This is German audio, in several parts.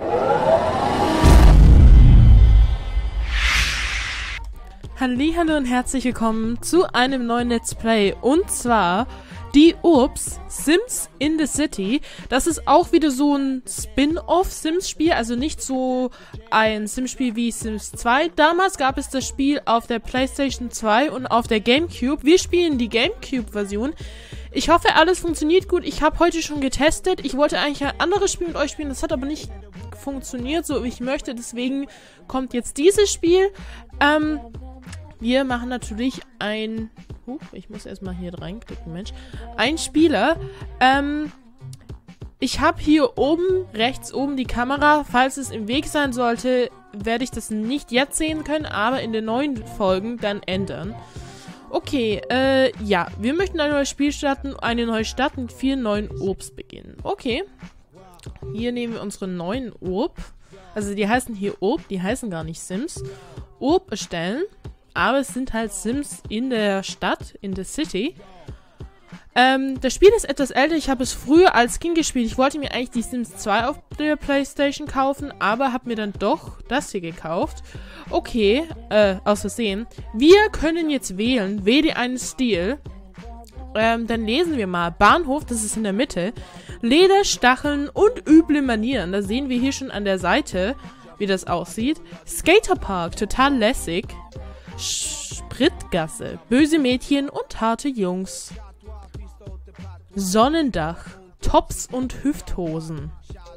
Hallihallo und herzlich willkommen zu einem neuen Let's Play, und zwar die Urbz Sims in the City. Das ist auch wieder so ein Spin-off-Sims-Spiel, also nicht so ein Sims-Spiel wie Sims 2. Damals gab es das Spiel auf der PlayStation 2 und auf der GameCube. Wir spielen die GameCube-Version. Ich hoffe, alles funktioniert gut. Ich habe heute schon getestet. Ich wollte eigentlich ein anderes Spiel mit euch spielen, das hat aber nicht funktioniert, so wie ich möchte. Deswegen kommt jetzt dieses Spiel. Wir machen natürlich ein... ich muss erstmal hier reinklicken, Mensch. Ein Spieler. Ich habe hier oben, rechts oben die Kamera. Falls es im Weg sein sollte, werde ich das nicht jetzt sehen können, aber in den neuen Folgen dann ändern. Okay, ja. Wir möchten ein neues Spiel starten, eine neue Stadt mit 4 neuen Urbs beginnen. Okay. Hier nehmen wir unsere neuen Urb. Also die heißen hier Urb, die heißen gar nicht Sims. Urb erstellen. Aber es sind halt Sims in der Stadt, in der City. Das Spiel ist etwas älter. Ich habe es früher als Kind gespielt. Ich wollte mir eigentlich die Sims 2 auf der PlayStation kaufen, aber habe mir dann doch das hier gekauft. Okay, aus Versehen. Wir können jetzt wählen. Wähle einen Stil. Dann lesen wir mal. Bahnhof, das ist in der Mitte. Leder, Stacheln und üble Manieren. Da sehen wir hier schon an der Seite, wie das aussieht. Skaterpark, total lässig. Spritgasse, böse Mädchen und harte Jungs. Sonnendach, Tops und Hüfthosen.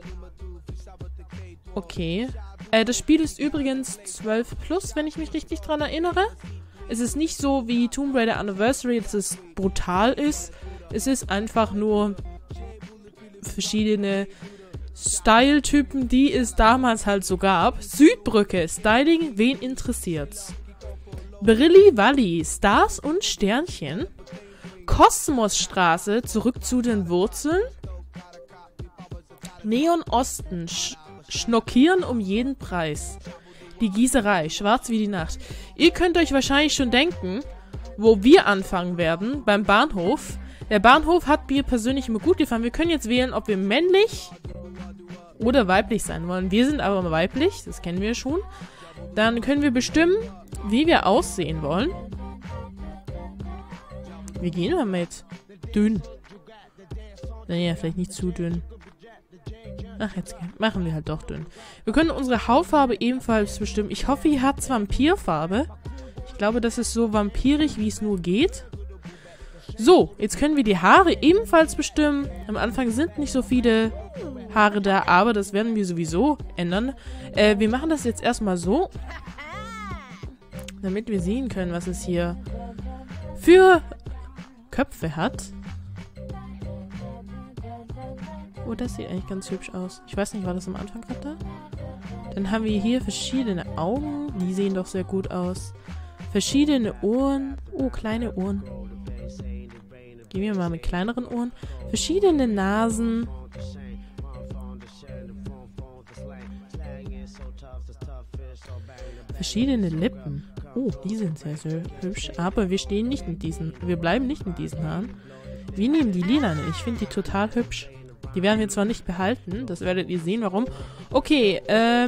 Okay. Das Spiel ist übrigens 12+, wenn ich mich richtig dran erinnere. Es ist nicht so wie Tomb Raider Anniversary, dass es brutal ist. Es ist einfach nur verschiedene Style-Typen, die es damals halt so gab. Südbrücke, Styling, wen interessiert's? Brilli Walli, Stars und Sternchen. Kosmosstraße, zurück zu den Wurzeln. Neon Osten, Schnockieren um jeden Preis. Die Gießerei, schwarz wie die Nacht. Ihr könnt euch wahrscheinlich schon denken, wo wir anfangen werden, beim Bahnhof. Der Bahnhof hat mir persönlich immer gut gefallen. Wir können jetzt wählen, ob wir männlich oder weiblich sein wollen. Wir sind aber weiblich, das kennen wir schon. Dann können wir bestimmen, wie wir aussehen wollen. Wie gehen wir mit? Dünn. Naja, vielleicht nicht zu dünn. Ach, jetzt machen wir halt doch dünn. Wir können unsere Hautfarbe ebenfalls bestimmen. Ich hoffe, ihr habt Vampirfarbe. Ich glaube, das ist so vampirig, wie es nur geht. So, jetzt können wir die Haare ebenfalls bestimmen. Am Anfang sind nicht so viele Haare da, aber das werden wir sowieso ändern. Wir machen das jetzt erstmal so, damit wir sehen können, was es hier für Köpfe hat. Oh, das sieht eigentlich ganz hübsch aus. Ich weiß nicht, war das am Anfang gerade da? Dann haben wir hier verschiedene Augen. Die sehen doch sehr gut aus. Verschiedene Ohren. Oh, kleine Ohren. Gehen wir mal mit kleineren Ohren. Verschiedene Nasen. Verschiedene Lippen. Oh, die sind sehr, sehr hübsch. Aber wir stehen nicht mit diesen. Wir bleiben nicht mit diesen Haaren. Wir nehmen die lilane. Ich finde die total hübsch. Die werden wir zwar nicht behalten. Das werdet ihr sehen, warum. Okay,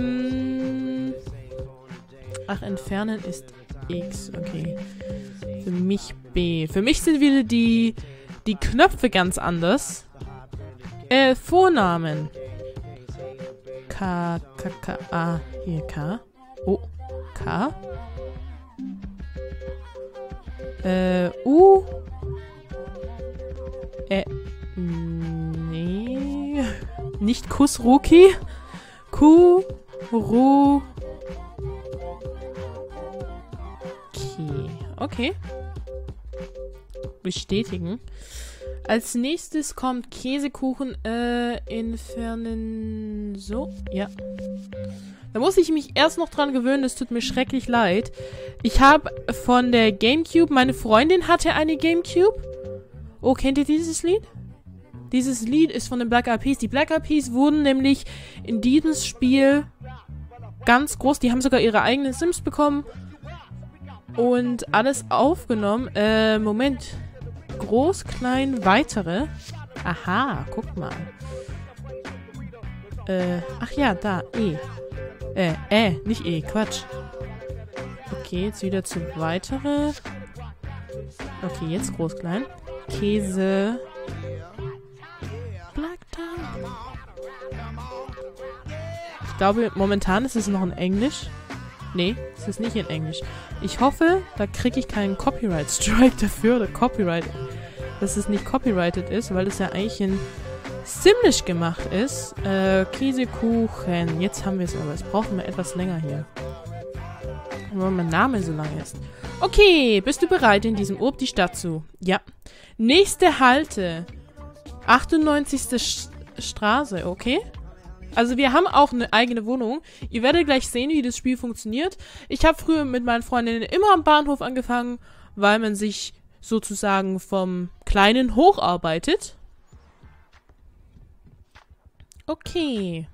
ach, entfernen ist X. Okay. Für mich B. Für mich sind wieder die Knöpfe ganz anders. Vornamen. K, K, K, A. Hier, K. Oh, K. U. Nee. Nicht Kusruki. Ku, Ru. Okay. Bestätigen. Als nächstes kommt Käsekuchen. Entfernen. So, ja. Da muss ich mich erst noch dran gewöhnen, es tut mir schrecklich leid. Ich habe von der GameCube, meine Freundin hatte eine GameCube. Oh, kennt ihr dieses Lied? Dieses Lied ist von den Black Eyed Peas. Die Black Eyed Peas wurden nämlich in diesem Spiel ganz groß. Die haben sogar ihre eigenen Sims bekommen. Und alles aufgenommen. Moment. Groß, klein, weitere. Aha, guck mal. Ach ja, da, E. Nicht E, Quatsch. Okay, jetzt wieder zu weitere. Okay, jetzt groß, klein. Käse. Blacktown. Ich glaube, momentan ist es noch in Englisch. Nee, es ist nicht in Englisch. Ich hoffe, da kriege ich keinen Copyright-Strike dafür oder Copyright, dass es nicht copyrighted ist, weil es ja eigentlich in Simlish gemacht ist. Käsekuchen. Jetzt haben wir es aber. Es brauchen wir etwas länger hier. Weil mein Name so lang ist. Okay, bist du bereit, in diesem Urb die Stadt zu? Ja. Nächste Halte. 98. Straße, okay? Also wir haben auch eine eigene Wohnung. Ihr werdet gleich sehen, wie das Spiel funktioniert. Ich habe früher mit meinen Freundinnen immer am Bahnhof angefangen, weil man sich sozusagen vom Kleinen hocharbeitet. Okay.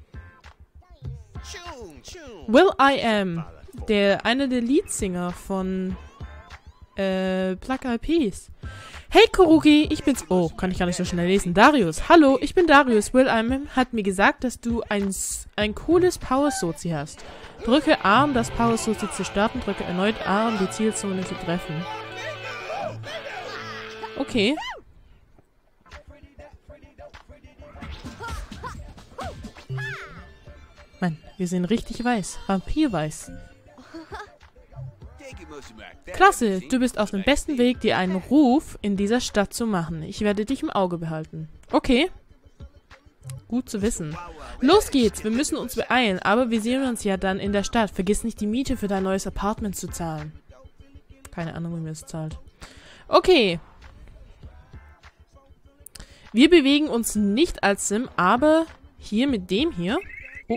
will.i.am, einer der Leadsinger von Black Eyed Peas. Hey Kuruki, ich bin's. Oh, kann ich gar nicht so schnell lesen. Darius. Hallo, ich bin Darius. will.i.am hat mir gesagt, dass du ein cooles Power-Sozi hast. Drücke A, um das Power-Sozi zu starten. Drücke erneut A, um die Zielzone zu treffen. Okay. Mann, wir sehen richtig weiß. Vampirweiß. Klasse, du bist auf dem besten Weg, dir einen Ruf in dieser Stadt zu machen. Ich werde dich im Auge behalten. Okay. Gut zu wissen. Los geht's, wir müssen uns beeilen, aber wir sehen uns ja dann in der Stadt. Vergiss nicht, die Miete für dein neues Apartment zu zahlen. Keine Ahnung, wie man es zahlt. Okay. Wir bewegen uns nicht als Sim, aber hier mit dem hier. Oh.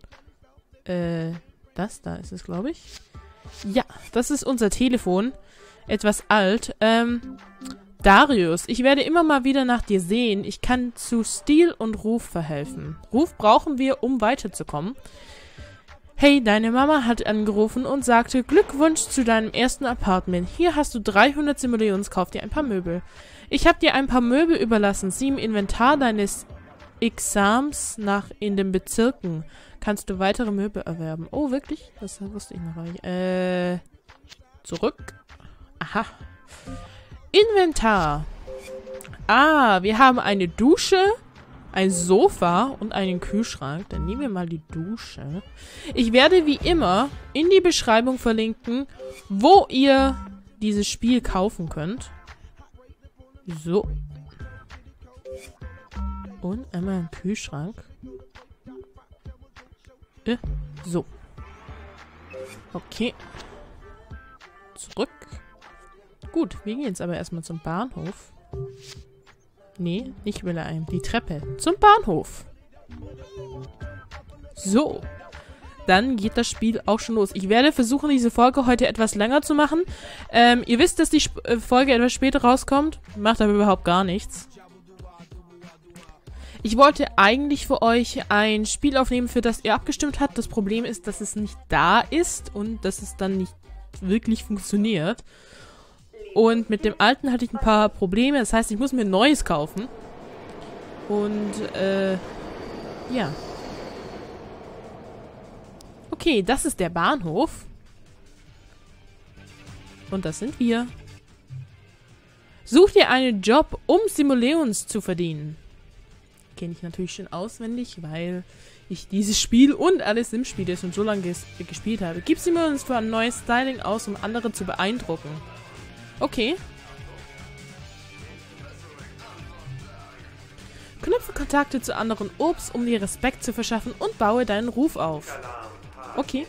Das da ist es, glaube ich. Ja, das ist unser Telefon. Etwas alt. Darius, ich werde immer mal wieder nach dir sehen. Ich kann zu Stil und Ruf verhelfen. Ruf brauchen wir, um weiterzukommen. Hey, deine Mama hat angerufen und sagte, Glückwunsch zu deinem ersten Apartment. Hier hast du 300 Simoleons, kauf dir ein paar Möbel. Ich habe dir ein paar Möbel überlassen. Sie im Inventar deines Exams nach in den Bezirken. Kannst du weitere Möbel erwerben. Oh, wirklich? Das wusste ich noch gar nicht. Zurück. Aha. Inventar. Ah, wir haben eine Dusche, ein Sofa und einen Kühlschrank. Dann nehmen wir mal die Dusche. Ich werde wie immer in die Beschreibung verlinken, wo ihr dieses Spiel kaufen könnt. So. Und einmal ein Kühlschrank. So. Okay. Zurück. Gut, wir gehen jetzt aber erstmal zum Bahnhof. Nee, nicht will.i.am. Die Treppe. Zum Bahnhof. So. Dann geht das Spiel auch schon los. Ich werde versuchen, diese Folge heute etwas länger zu machen. Ihr wisst, dass die Folge etwas später rauskommt. Macht aber überhaupt gar nichts. Ich wollte eigentlich für euch ein Spiel aufnehmen, für das ihr abgestimmt habt. Das Problem ist, dass es nicht da ist und dass es dann nicht wirklich funktioniert. Und mit dem alten hatte ich ein paar Probleme. Das heißt, ich muss mir ein neues kaufen. Und, ja. Okay, das ist der Bahnhof. Und das sind wir. Such dir einen Job, um Simoleons zu verdienen. Kenne ich natürlich schon auswendig, weil ich dieses Spiel und alle Sims-Spiele schon so lange gespielt habe. Gib Simoleons für ein neues Styling aus, um andere zu beeindrucken. Okay. Knüpfe Kontakte zu anderen Urbs, um dir Respekt zu verschaffen und baue deinen Ruf auf. Okay.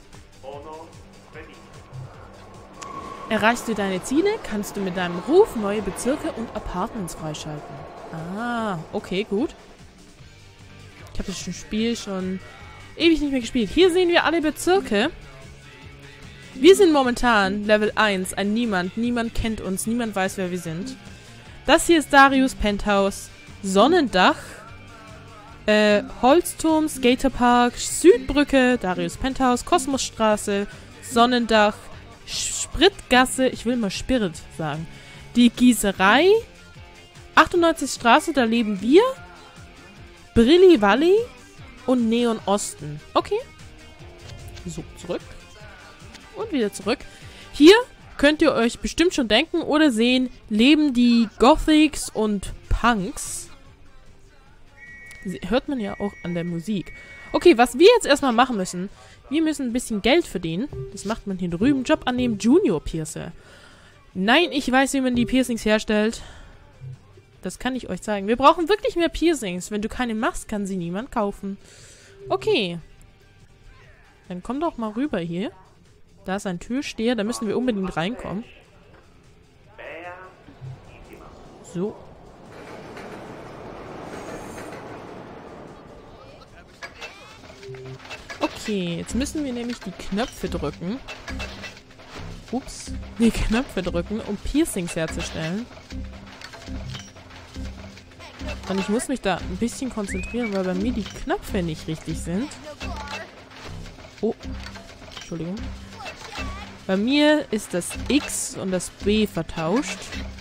Erreichst du deine Ziele, kannst du mit deinem Ruf neue Bezirke und Apartments freischalten. Ah, okay, gut. Ich habe das Spiel schon ewig nicht mehr gespielt. Hier sehen wir alle Bezirke. Wir sind momentan Level 1, ein Niemand. Niemand kennt uns, niemand weiß, wer wir sind. Das hier ist Darius Penthouse, Sonnendach, Holzturm, Skaterpark, Südbrücke, Darius Penthouse, Kosmosstraße, Sonnendach, Spritgasse, ich will mal Spirit sagen, die Gießerei, 98 Straße, da leben wir, Brilli Valley, und Neon Osten. Okay. So, zurück. Und wieder zurück. Hier könnt ihr euch bestimmt schon denken oder sehen, leben die Gothics und Punks. Hört man ja auch an der Musik. Okay, was wir jetzt erstmal machen müssen, wir müssen ein bisschen Geld verdienen. Das macht man hier drüben. Job annehmen, Junior Piercer. Nein, ich weiß, wie man die Piercings herstellt. Das kann ich euch zeigen. Wir brauchen wirklich mehr Piercings. Wenn du keine machst, kann sie niemand kaufen. Okay. Dann komm doch mal rüber hier. Da ist ein Türsteher, da müssen wir unbedingt reinkommen. So. Okay, jetzt müssen wir nämlich die Knöpfe drücken. Ups. Die Knöpfe drücken, um Piercings herzustellen. Und ich muss mich da ein bisschen konzentrieren, weil bei mir die Knöpfe nicht richtig sind. Oh. Entschuldigung. Bei mir ist das X und das B vertauscht.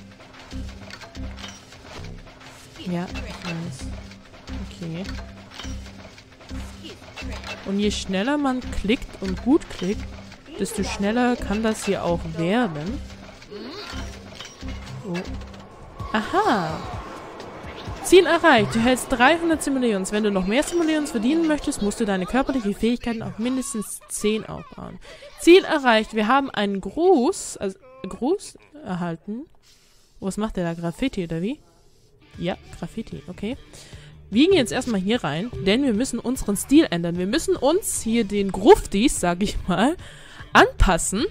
Ja, ich weiß. Okay. Und je schneller man klickt und gut klickt, desto schneller kann das hier auch werden. Oh. Aha. Ziel erreicht. Du hältst 300 Simoleons. Wenn du noch mehr Simoleons verdienen möchtest, musst du deine körperlichen Fähigkeiten auf mindestens 10 aufbauen. Ziel erreicht. Wir haben einen Gruß erhalten. Was macht der da? Graffiti oder wie? Ja, Graffiti. Okay. Wir gehen jetzt erstmal hier rein, denn wir müssen unseren Stil ändern. Wir müssen uns hier den Gruftis, sag ich mal, anpassen.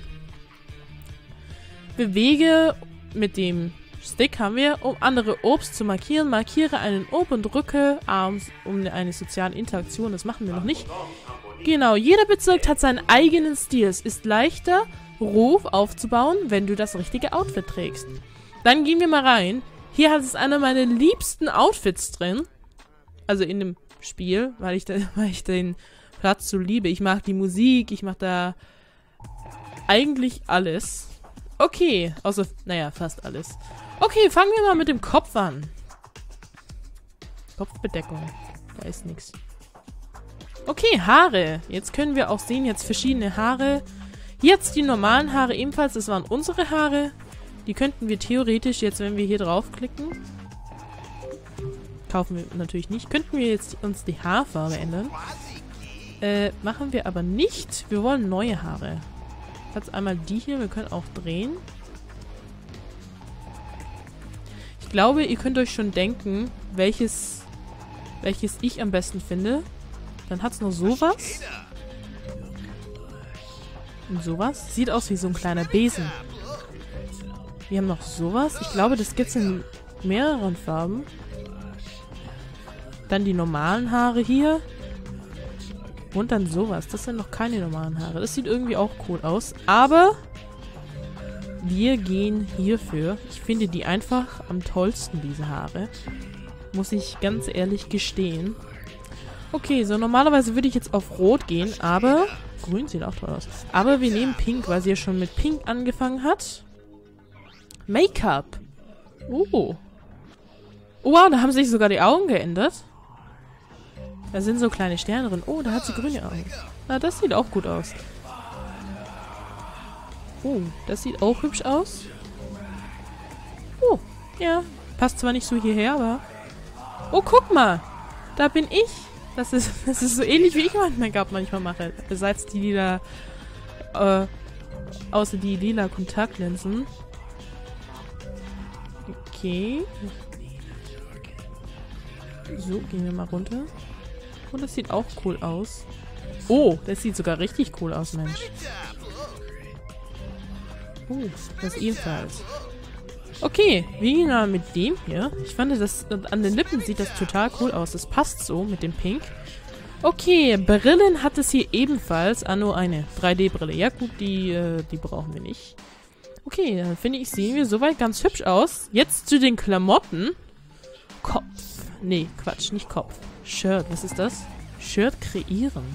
Bewege mit dem Stick haben wir, um andere Obst zu markieren. Markiere einen Ob und drücke A, um eine soziale Interaktion. Das machen wir noch nicht. Genau, jeder Bezirk hat seinen eigenen Stil. Es ist leichter, Ruf aufzubauen, wenn du das richtige Outfit trägst. Dann gehen wir mal rein. Hier hat es einer meiner liebsten Outfits drin. Also in dem Spiel, weil ich den Platz so liebe. Ich mag die Musik, ich mag da eigentlich alles. Okay, außer, naja, fast alles. Okay, fangen wir mal mit dem Kopf an. Kopfbedeckung. Da ist nichts. Okay, Haare. Jetzt können wir auch sehen, jetzt verschiedene Haare. Jetzt die normalen Haare ebenfalls. Das waren unsere Haare. Die könnten wir theoretisch jetzt, wenn wir hier draufklicken, kaufen wir natürlich nicht. Könnten wir jetzt uns die Haarfarbe ändern. Machen wir aber nicht. Wir wollen neue Haare. Jetzt einmal die hier. Wir können auch drehen. Ich glaube, ihr könnt euch schon denken, welches ich am besten finde. Dann hat es noch sowas. Und sowas. Sieht aus wie so ein kleiner Besen. Wir haben noch sowas. Ich glaube, das gibt es in mehreren Farben. Dann die normalen Haare hier. Und dann sowas. Das sind noch keine normalen Haare. Das sieht irgendwie auch cool aus. Aber wir gehen hierfür. Ich finde die einfach am tollsten, diese Haare. Muss ich ganz ehrlich gestehen. Okay, so normalerweise würde ich jetzt auf Rot gehen, aber Grün sieht auch toll aus. Aber wir nehmen Pink, weil sie ja schon mit Pink angefangen hat. Make-up. Oh. Oh, wow, da haben sich sogar die Augen geändert. Da sind so kleine Sterne drin. Oh, da hat sie grüne Augen. Na, das sieht auch gut aus. Oh, das sieht auch hübsch aus. Oh, ja. Passt zwar nicht so hierher, aber... Oh, guck mal. Da bin ich. Das ist so ähnlich, wie ich mein Make-up manchmal mache. Besides die lila... außer die lila Kontaktlinsen. Okay. So, gehen wir mal runter. Oh, das sieht auch cool aus. Oh, das sieht sogar richtig cool aus, Mensch. Oh, das ebenfalls. Okay, wir gehen mal mit dem hier. Ich fand, das an den Lippen sieht das total cool aus. Das passt so mit dem Pink. Okay, Brillen hat es hier ebenfalls. Ah, nur eine 3D-Brille. Ja gut, die brauchen wir nicht. Okay, dann finde ich, sehen wir soweit ganz hübsch aus. Jetzt zu den Klamotten. Kopf. Nee, Quatsch, nicht Kopf. Shirt, was ist das? Shirt kreieren.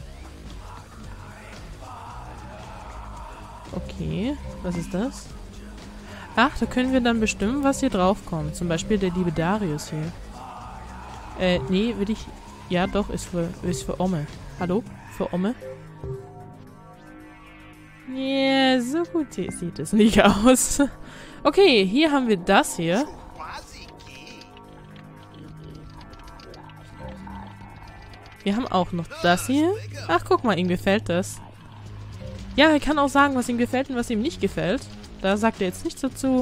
Okay, was ist das? Ach, da können wir dann bestimmen, was hier drauf kommt. Zum Beispiel der liebe Darius hier. Nee, will ich... Ja, doch, ist für Omme. Hallo? Für Omme? Yeah, so gut sieht es nicht aus. Okay, hier haben wir das hier. Wir haben auch noch das hier. Ach, guck mal, ihm gefällt das. Ja, er kann auch sagen, was ihm gefällt und was ihm nicht gefällt. Da sagt er jetzt nichts dazu.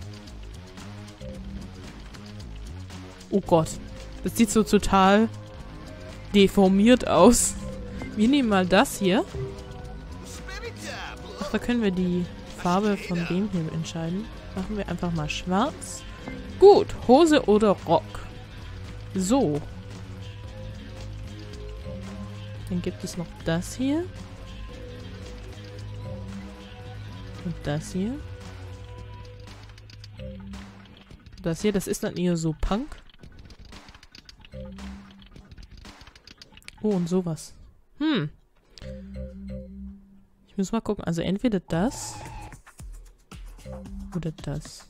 Oh Gott. Das sieht so total deformiert aus. Wir nehmen mal das hier. Ach, da können wir die Farbe von dem hier entscheiden. Machen wir einfach mal schwarz. Gut, Hose oder Rock. So. Dann gibt es noch das hier. Und das hier. Das hier, das ist dann eher so Punk. Oh, und sowas. Ich muss mal gucken. Also entweder das oder das.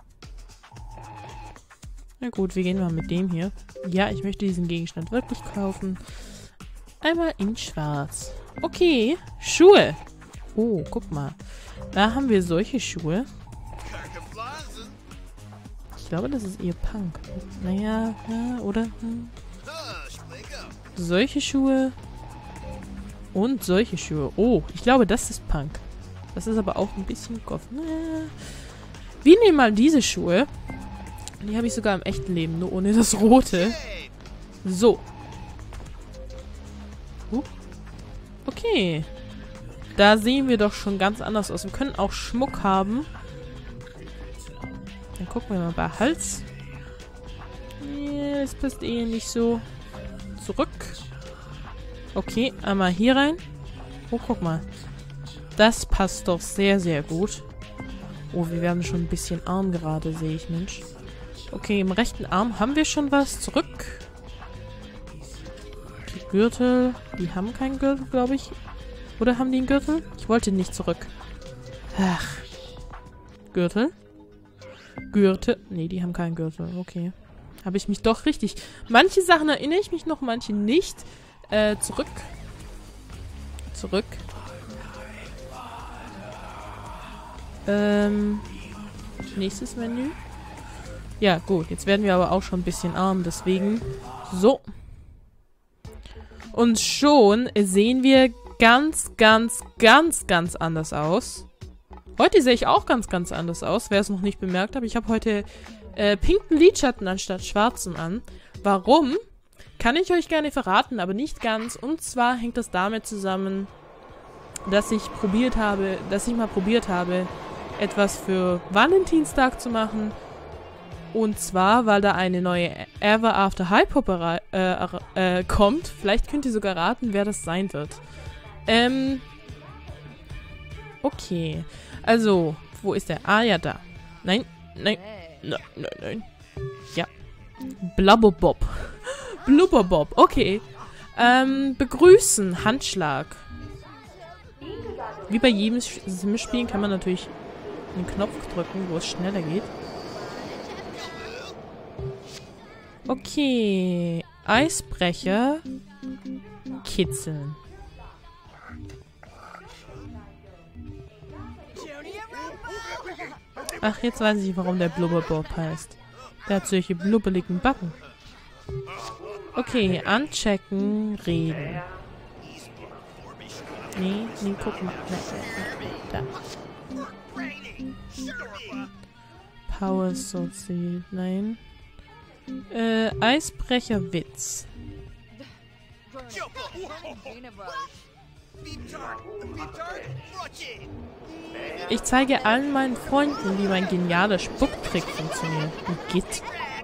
Na gut, wir gehen mal mit dem hier. Ja, ich möchte diesen Gegenstand wirklich kaufen. Einmal in schwarz. Okay, Schuhe. Oh, guck mal. Da haben wir solche Schuhe. Ich glaube, das ist eher Punk. Naja, ja, oder? Solche Schuhe. Und solche Schuhe. Oh, ich glaube, das ist Punk. Das ist aber auch ein bisschen Goth. Wir nehmen mal diese Schuhe. Die habe ich sogar im echten Leben, nur ohne das Rote. So. Okay. Da sehen wir doch schon ganz anders aus. Wir können auch Schmuck haben. Dann gucken wir mal bei Hals. Das passt eh nicht so. Zurück. Okay, einmal hier rein. Oh, guck mal. Das passt doch sehr, sehr gut. Oh, wir werden schon ein bisschen arm gerade, sehe ich, Mensch. Okay, im rechten Arm haben wir schon was. Zurück. Die Gürtel. Die haben keinen Gürtel, glaube ich. Oder haben die einen Gürtel? Ich wollte nicht zurück. Ach. Gürtel. Gürtel. Nee, die haben keinen Gürtel. Okay. Habe ich mich doch richtig... Manche Sachen erinnere ich mich noch, manche nicht. Zurück. Zurück. Nächstes Menü. Ja, gut. Jetzt werden wir aber auch schon ein bisschen arm, deswegen... So. Und schon sehen wir ganz anders aus. Heute sehe ich auch ganz anders aus, wer es noch nicht bemerkt hat. Ich habe heute pinken Lidschatten anstatt schwarzen an. Warum? Kann ich euch gerne verraten, aber nicht ganz. Und zwar hängt das damit zusammen, dass ich mal probiert habe, etwas für Valentinstag zu machen. Und zwar, weil da eine neue Ever After High Puppe kommt. Vielleicht könnt ihr sogar raten, wer das sein wird. Okay. Also, wo ist der? Ah, ja, da. Nein. Ja. Blubberbob. Blubberbob, okay. Begrüßen, Handschlag. Wie bei jedem Sim-Spielen kann man natürlich einen Knopf drücken, wo es schneller geht. Okay. Eisbrecher. Kitzeln. Ach, jetzt weiß ich, warum der Blubberbob heißt. Der hat solche blubbeligen Backen. Okay, anchecken, reden. Nee, gucken. Da. Power Social, nein. Eisbrecherwitz. Ich zeige allen meinen Freunden, wie mein genialer Spucktrick funktioniert. Git.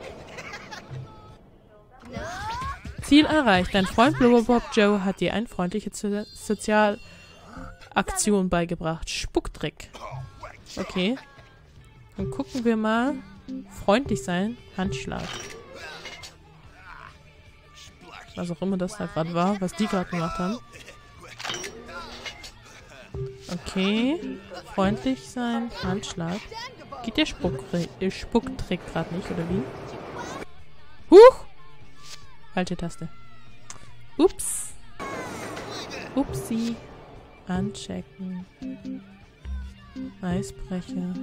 Ziel erreicht. Dein Freund Blubberbob Joe hat dir eine freundliche Sozialaktion beigebracht. Spucktrick. Okay. Dann gucken wir mal. Freundlich sein. Handschlag. Was auch immer das da gerade war, was die gerade gemacht haben. Okay. Freundlich sein. Handschlag. Geht der Spucktrick gerade nicht, oder wie? Huch! Alte Taste. Ups. Upsi. Anchecken. Eisbrecher.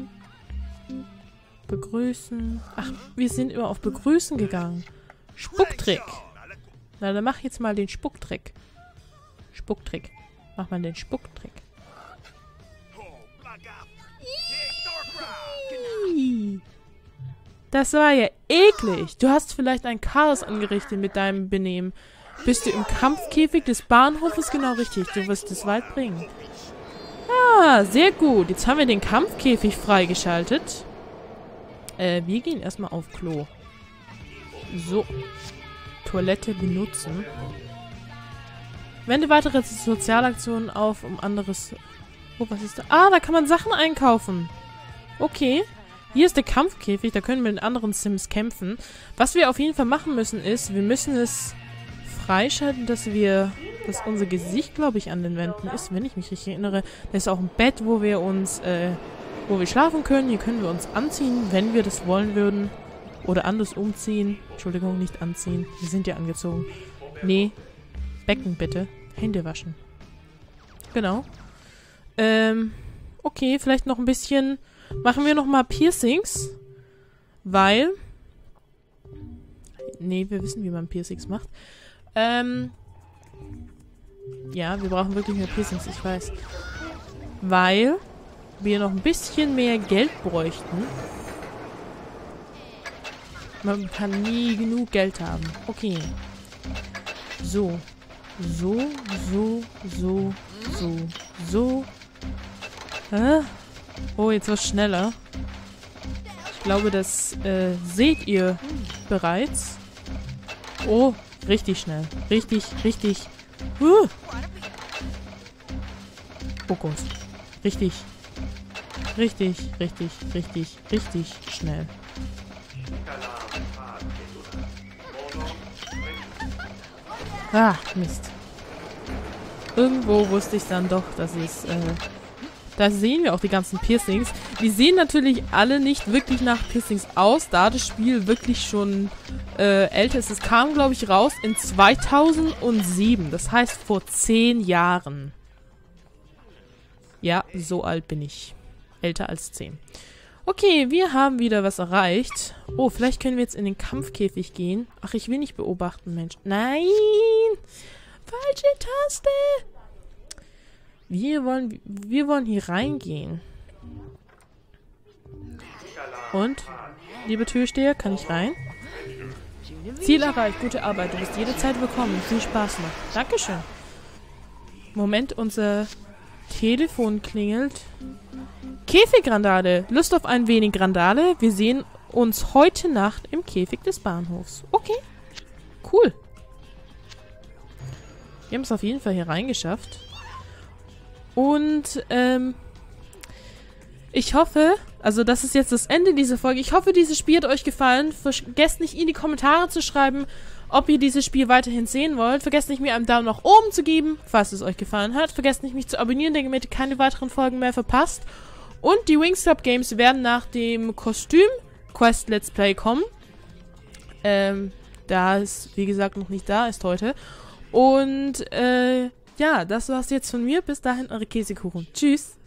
Begrüßen. Ach, wir sind immer auf Begrüßen gegangen. Spucktrick. Na, dann mach jetzt mal den Spucktrick. Spucktrick. Mach mal den Spucktrick. Das war ja eklig. Du hast vielleicht ein Chaos angerichtet mit deinem Benehmen. Bist du im Kampfkäfig des Bahnhofes? Genau richtig. Du wirst es weit bringen. Ah, sehr gut. Jetzt haben wir den Kampfkäfig freigeschaltet. Wir gehen erstmal auf Klo. So. Toilette benutzen. Wende weitere Sozialaktionen auf, um anderes... Oh, was ist da? Ah, da kann man Sachen einkaufen. Okay. Hier ist der Kampfkäfig, da können wir mit anderen Sims kämpfen. Was wir auf jeden Fall machen müssen ist, wir müssen es freischalten, dass unser Gesicht, glaube ich, an den Wänden ist, wenn ich mich richtig erinnere. Da ist auch ein Bett, wo wir schlafen können. Hier können wir uns anziehen, wenn wir das wollen würden. Oder anders umziehen. Entschuldigung, nicht anziehen. Wir sind ja angezogen. Nee. Becken bitte. Hände waschen. Genau. Okay, vielleicht noch ein bisschen... Machen wir nochmal Piercings. Weil... Nee, wir wissen, wie man Piercings macht. Ja, wir brauchen wirklich mehr Piercings, ich weiß. Weil wir noch ein bisschen mehr Geld bräuchten. Man kann nie genug Geld haben. Okay. So. So. Hä? Oh, jetzt wird's schneller. Ich glaube, das seht ihr bereits. Oh, richtig schnell. Richtig. Oh Gott. Richtig schnell. Ah, Mist. Irgendwo wusste ich dann doch, dass es, da sehen wir auch die ganzen Piercings. Die sehen natürlich alle nicht wirklich nach Piercings aus, da das Spiel wirklich schon älter ist. Es kam, glaube ich, raus in 2007. Das heißt vor 10 Jahren. Ja, so alt bin ich. Älter als 10. Okay, wir haben wieder was erreicht. Oh, vielleicht können wir jetzt in den Kampfkäfig gehen. Ach, ich will nicht beobachten, Mensch. Nein! Falsche Taste! Wir wollen hier reingehen. Und? Liebe Türsteher, kann ich rein? Ziel erreicht, gute Arbeit. Du bist jederzeit willkommen. Viel Spaß noch. Dankeschön. Moment, unser Telefon klingelt. Käfigrandale. Lust auf ein wenig Randale? Wir sehen uns heute Nacht im Käfig des Bahnhofs. Okay. Cool. Wir haben es auf jeden Fall hier reingeschafft. Und, ich hoffe, also das ist jetzt das Ende dieser Folge. Ich hoffe, dieses Spiel hat euch gefallen. Vergesst nicht in die Kommentare zu schreiben, ob ihr dieses Spiel weiterhin sehen wollt. Vergesst nicht, mir einen Daumen nach oben zu geben, falls es euch gefallen hat. Vergesst nicht, mich zu abonnieren, damit ihr keine weiteren Folgen mehr verpasst. Und die Wingstop Games werden nach dem Kostüm-Quest Let's Play kommen. Da ist, wie gesagt, noch nicht da, ist heute. Und, ja, das war's jetzt von mir. Bis dahin, eure Käsekuchen. Tschüss.